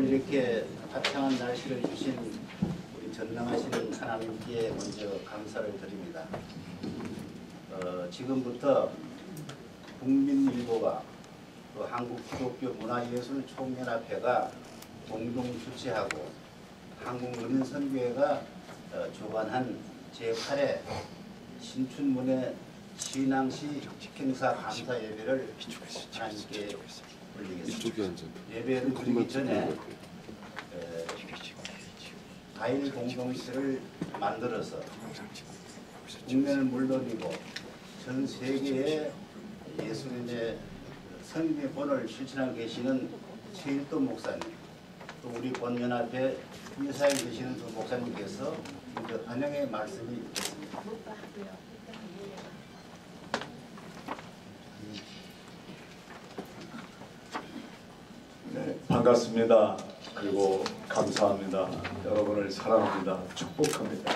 오늘 이렇게 화창한 날씨를 주신 우리 전능하시는 하나님께 먼저 감사를 드립니다. 지금부터 국민일보가 또 한국기독교문화예술총연합회가 공동 주최하고 한국문인선교회가 주관한 제8회 신춘문예 신앙시 행사 감사 예배를 하나님께 올리겠습니다. 예배를 드리기 전에 가일 공동체를 만들어서 국내는 물론이고 전 세계에 예수님의 성령의 본을 실천하고 계시는 최일도 목사님, 또 우리 본연합회 이사에 계시는 두 목사님께서 먼저 환영의 말씀이 있겠습니다. 네, 반갑습니다. 그리고 감사합니다. 여러분을 사랑합니다. 축복합니다.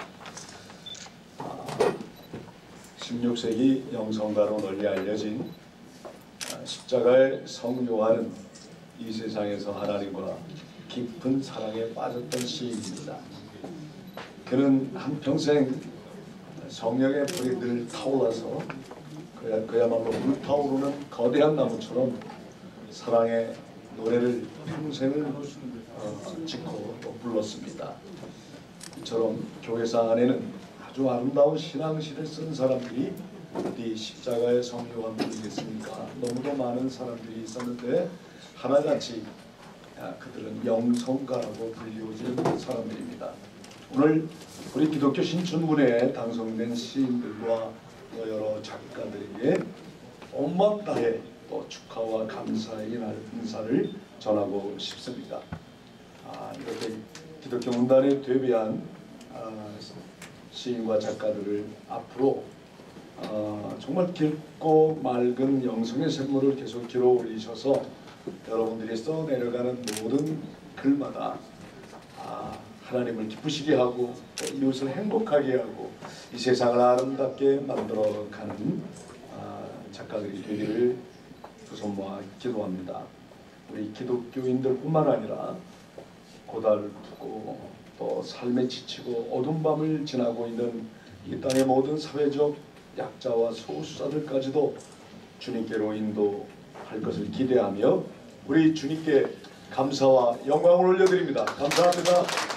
16세기 영성가로 널리 알려진 십자가의 성요한은 이 세상에서 하나님과 깊은 사랑에 빠졌던 시인입니다. 그는 한평생 성령의 불이 늘 타올라서 그야말로 불타오르는 거대한 나무처럼 사랑의 노래를 평생을 짓고 또 불렀습니다. 이처럼 교회사 안에는 아주 아름다운 신앙시를 쓴 사람들이 어디 십자가의 성요한뿐이겠습니까? 너무도 많은 사람들이 있었는데 하나같이 그들은 영성가라고 불리워지는 사람들입니다. 오늘 우리 기독교 신춘문예에 당선된 시인들과 여러 작가들에게 온 마음 다해 또 축하와 감사의 인사를 전하고 싶습니다. 이렇게 기독교 문단에 되비한 시인과 작가들을 앞으로 정말 깊고 맑은 영성의 샘물을 계속 길어 올리셔서 여러분들이 써내려가는 모든 글마다 하나님을 기쁘시게 하고 또 이웃을 행복하게 하고 이 세상을 아름답게 만들어가는 작가들이 되기를 두 손 모아 기도합니다. 우리 기독교인들뿐만 아니라 고달프고 또 삶에 지치고 어두운 밤을 지나고 있는 이 땅의 모든 사회적 약자와 소수자들까지도 주님께로 인도할 것을 기대하며 우리 주님께 감사와 영광을 올려드립니다. 감사합니다.